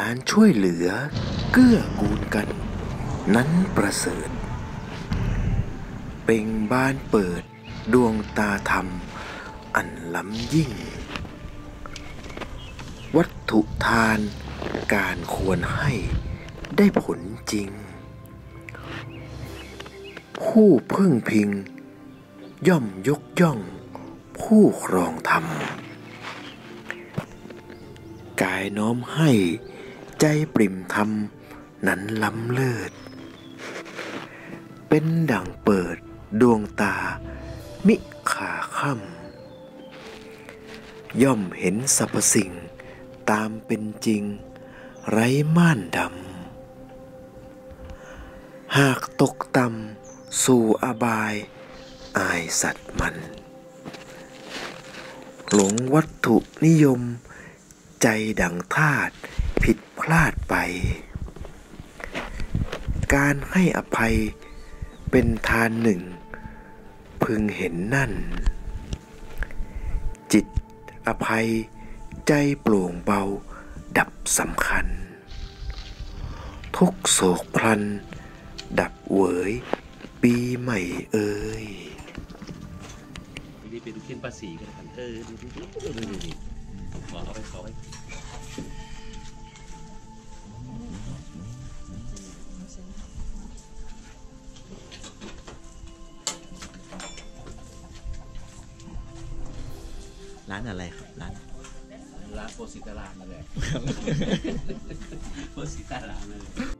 การช่วยเหลือเกื้อกูลกันนั้นประเสริฐเป่งบานเปิดดวงตาธรรมอันล้ำยิ่งวัตถุทานการควรให้ได้ผลจริงผู้พึ่งพิงย่อมยกย่องผู้ครองธรรมกายน้อมให้ใจปริ่มธรรมนั้นล้ำเลิศเป็นดั่งเปิดดวงตามิขาค่ำย่อมเห็นสรรพสิ่งตามเป็นจริงไร้ม่านดำหากตกต่ำสู่อบายอายสัตว์มันหลงวัตถุนิยมใจดั่งทาสผิดพลาดไปการให้อภัยเป็นทานหนึ่งพึงเห็นนั่นจิตอภัยใจโปร่งเบาดับสำคัญทุกโศกพลันดับเหวยปีใหม่เอ่ยนี่เป็นเขียนภาษีกันกันดูขอเอาไปร้านอะไรครับร้านโพสิตารามนั่นแหละโพสิตารามนั่นแหละ